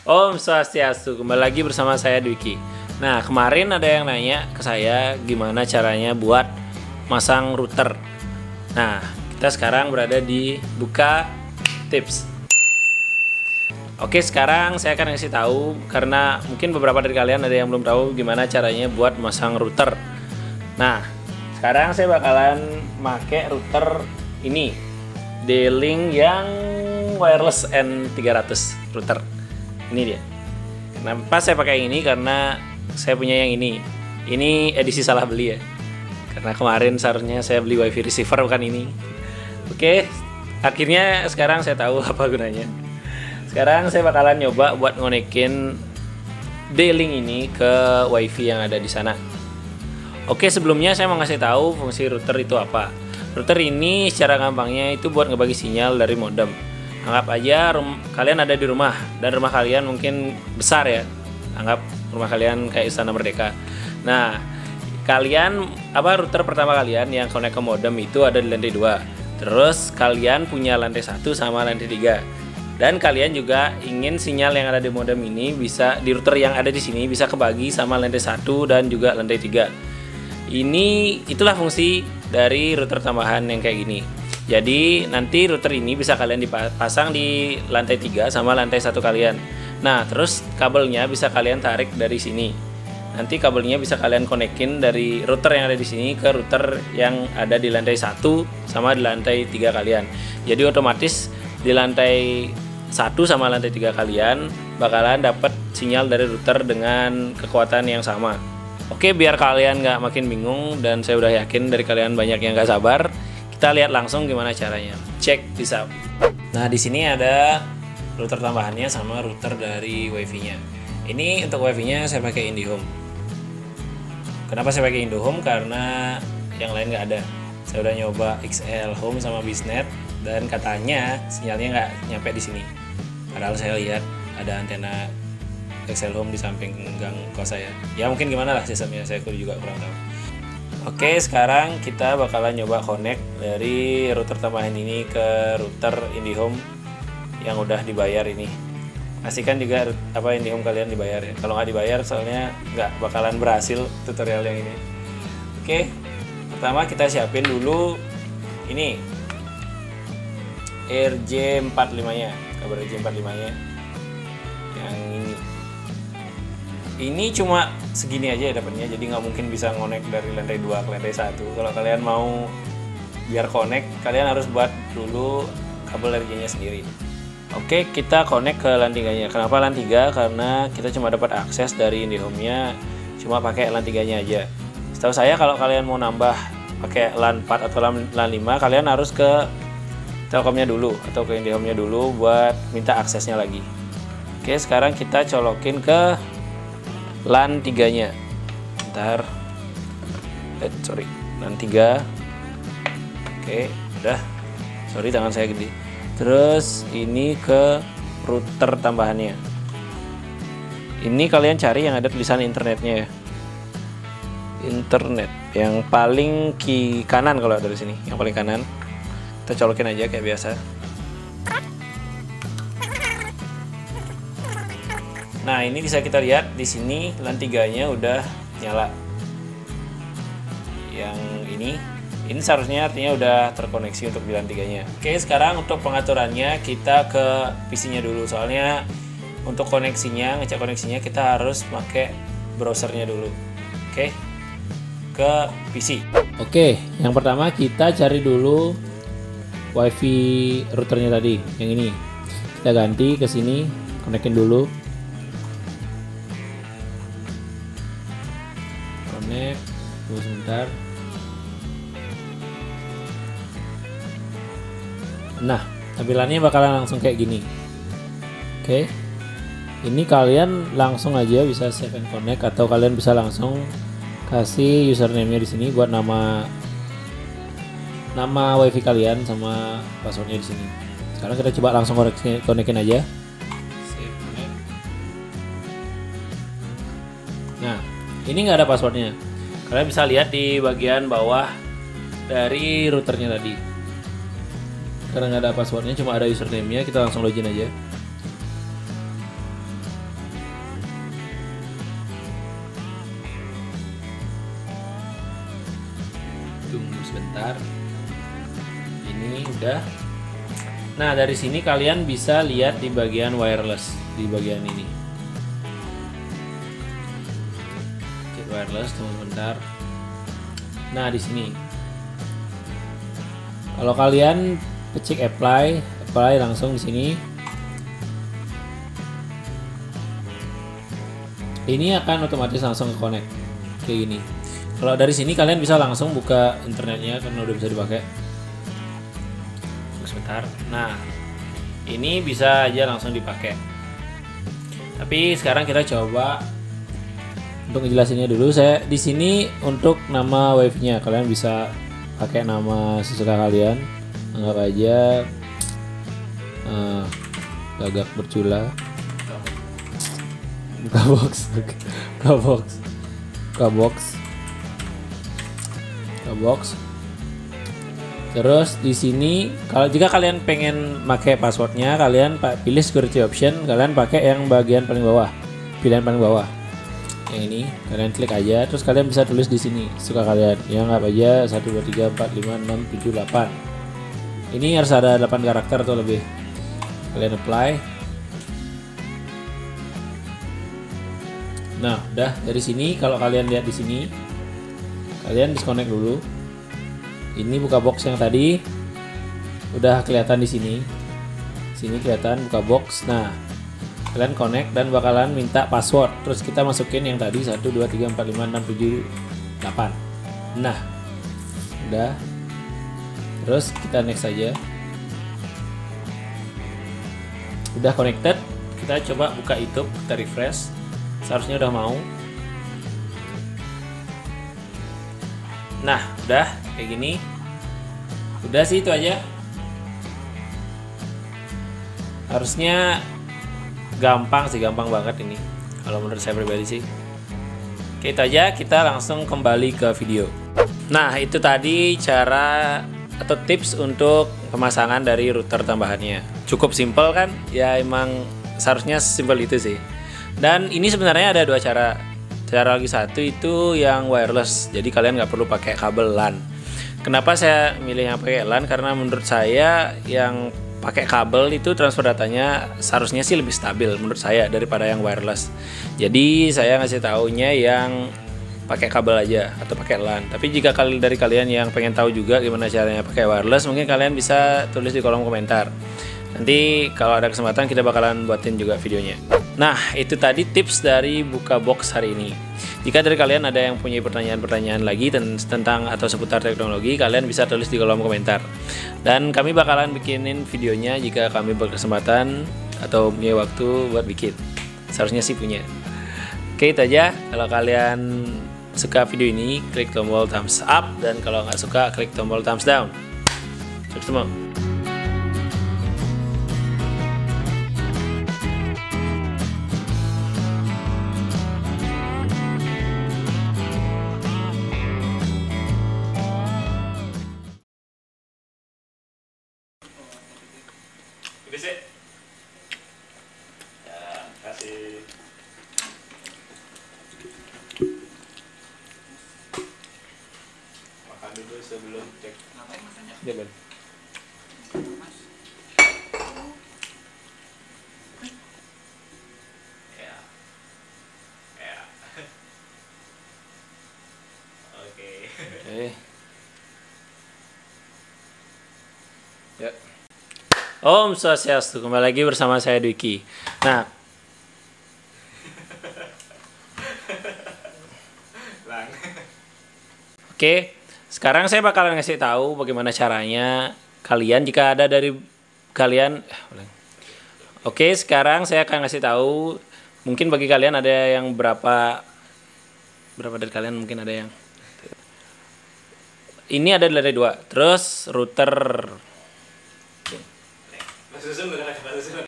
Om Swastiastu, kembali lagi bersama saya Dwiki. Nah, kemarin ada yang nanya ke saya gimana caranya buat masang router. Nah, kita sekarang berada di Buka Tips. Oke, sekarang saya akan kasih tahu karena mungkin beberapa dari kalian ada yang belum tahu gimana caranya buat masang router. Nah, sekarang saya bakalan pakai router ini, D-Link yang wireless N300 router. Ini dia. Kenapa saya pakai ini? Karena saya punya yang ini. Ini edisi salah beli ya. Karena kemarin seharusnya saya beli wifi receiver bukan ini. Oke, akhirnya sekarang saya tahu apa gunanya. Sekarang saya bakalan nyoba buat ngonekin D-Link ini ke wifi yang ada di sana. Oke, sebelumnya saya mau ngasih tahu fungsi router itu apa. Router ini secara gampangnya itu buat ngebagi sinyal dari modem. Anggap aja kalian ada di rumah dan rumah kalian mungkin besar ya. Anggap rumah kalian kayak Istana Merdeka. Nah, router pertama kalian yang connect ke modem itu ada di lantai 2. Terus kalian punya lantai 1 sama lantai 3. Dan kalian juga ingin sinyal yang ada di modem ini bisa di router yang ada di sini bisa kebagi sama lantai 1 dan juga lantai 3. Itulah fungsi dari router tambahan yang kayak gini. Jadi nanti router ini bisa kalian dipasang di lantai 3 sama lantai 1 kalian. Nah, terus kabelnya bisa kalian tarik dari sini. Nanti kabelnya bisa kalian konekin dari router yang ada di sini ke router yang ada di lantai 1 sama di lantai 3 kalian. Jadi otomatis di lantai 1 sama lantai 3 kalian bakalan dapat sinyal dari router dengan kekuatan yang sama. Oke, biar kalian nggak makin bingung dan saya udah yakin dari kalian banyak yang nggak sabar, kita lihat langsung gimana caranya. Check this out. Nah, di sini ada router tambahannya sama router dari wifi-nya. Ini untuk wifi-nya saya pakai IndiHome. Kenapa saya pakai IndiHome? Karena yang lain nggak ada. Saya udah nyoba XL Home sama Biznet dan katanya sinyalnya nggak nyampe di sini. Padahal saya lihat ada antena XL Home di samping gang kos saya. Ya mungkin gimana lah sistemnya, saya juga kurang tahu. Oke, sekarang kita bakalan nyoba connect dari router tambahan ini ke router IndiHome yang udah dibayar ini. Pastikan juga IndiHome kalian dibayar ya. Kalau nggak dibayar soalnya nggak bakalan berhasil tutorial yang ini. Oke, pertama kita siapin dulu ini RJ45-nya, kabel RJ45-nya yang ini. Ini cuma segini aja ya dapatnya, jadi nggak mungkin bisa ngonek dari lantai 2 ke lantai 1. Kalau kalian mau biar connect, kalian harus buat dulu kabel RJ-nya sendiri. Oke, kita connect ke LAN 3-nya. Kenapa LAN 3? Karena kita cuma dapat akses dari IndiHome-nya cuma pakai LAN 3-nya aja. Setahu saya kalau kalian mau nambah pakai LAN 4 atau LAN 5, kalian harus ke Telkomnya dulu atau ke IndiHome-nya dulu buat minta aksesnya lagi. Oke, sekarang kita colokin ke LAN 3-nya. Bentar. LAN 3. Oke, udah. Sorry tangan saya gede. Terus ini ke router tambahannya. Ini kalian cari yang ada tulisan internetnya ya. Internet yang paling kanan kalau dari sini, yang paling kanan. Kita colokin aja kayak biasa. Nah, ini bisa kita lihat di sini LAN 3-nya udah nyala. Yang ini seharusnya artinya udah terkoneksi untuk di LAN 3-nya. Oke, sekarang untuk pengaturannya kita ke PC-nya dulu. Soalnya untuk koneksinya, ngecek koneksinya kita harus pakai browsernya dulu. Oke, ke PC. Oke, yang pertama kita cari dulu wifi routernya tadi, yang ini. Kita ganti ke sini, konekin dulu. Tunggu sebentar. Nah, tampilannya bakalan langsung kayak gini. Oke, ini kalian langsung aja bisa save and connect atau kalian bisa langsung kasih username-nya di sini buat nama wifi kalian sama passwordnya di sini. Sekarang kita coba langsung konekin aja. Save connect. Nah, ini nggak ada passwordnya. Kalian bisa lihat di bagian bawah dari routernya tadi. Karena nggak ada passwordnya, cuma ada username-nya, kita langsung login aja. Tunggu sebentar. Ini udah. Nah, dari sini kalian bisa lihat di bagian wireless, di bagian ini. Cek wireless, tunggu sebentar. Nah, di sini. Kalau kalian kecik apply langsung di sini. Ini akan otomatis langsung ke connect kayak gini. Kalau dari sini kalian bisa langsung buka internetnya karena udah bisa dipakai. Sebentar. Nah, ini bisa aja langsung dipakai. Tapi sekarang kita coba untuk ngejelasinnya dulu. Saya di sini untuk nama wifi-nya kalian bisa pakai nama sesuka kalian. Anggap aja Gagak Bercula. Buka box. Terus di sini kalau jika kalian pengen pakai passwordnya, kalian pilih security option, kalian pakai yang bagian paling bawah, pilihan paling bawah. Yang ini kalian klik aja, terus kalian bisa tulis di sini suka kalian. Yang apa aja 1 2 3 4 5 6 7 8. Ini harus ada 8 karakter atau lebih. Kalian apply. Nah, udah dari sini kalau kalian lihat di sini, kalian disconnect dulu. Ini buka box yang tadi udah kelihatan di sini. Sini kelihatan buka box. Nah, kalian connect dan bakalan minta password. Terus kita masukin yang tadi 1 2 3 4 5 6 7 8. Nah, udah. Terus kita next aja. Udah connected. Kita coba buka YouTube, kita refresh. Seharusnya udah mau. Nah, udah kayak gini. Udah sih itu aja. Harusnya gampang sih, gampang banget ini. Kalau menurut saya pribadi sih. Oke, itu aja, kita langsung kembali ke video. Nah, itu tadi cara atau tips untuk pemasangan dari router tambahannya. Cukup simpel kan? Ya emang seharusnya simpel itu sih. Dan ini sebenarnya ada dua cara. Cara lagi satu itu yang wireless, jadi kalian nggak perlu pakai kabel LAN. Kenapa saya milih yang pakai LAN? Karena menurut saya yang pakai kabel itu transfer datanya seharusnya sih lebih stabil menurut saya daripada yang wireless. Jadi saya ngasih taunya yang pakai kabel aja atau pakai LAN. Tapi jika dari kalian yang pengen tahu juga gimana caranya pakai wireless, mungkin kalian bisa tulis di kolom komentar. Nanti kalau ada kesempatan kita bakalan buatin juga videonya. Nah, itu tadi tips dari buka box hari ini. Jika dari kalian ada yang punya pertanyaan-pertanyaan lagi tentang atau seputar teknologi, kalian bisa tulis di kolom komentar. Dan kami bakalan bikinin videonya jika kami berkesempatan atau punya waktu buat bikin. Seharusnya sih punya. Oke, itu aja. Kalau kalian suka video ini, klik tombol thumbs up. Dan kalau nggak suka, klik tombol thumbs down. Sukses semua. Udah sih. Ya, kasih. Makan dulu sebelum cek. Ngapain makannya? Ya, Ben. Mas. Ya. Ya. Oke. Oke. Ya. Om Swastiastu, kembali lagi bersama saya Dwiki. Nah, oke, sekarang saya bakalan ngasih tahu bagaimana caranya kalian jika ada dari kalian. Oke, sekarang saya akan ngasih tahu. Mungkin bagi kalian ada yang berapa dari kalian mungkin ada yang ini ada dari dua. Terus router.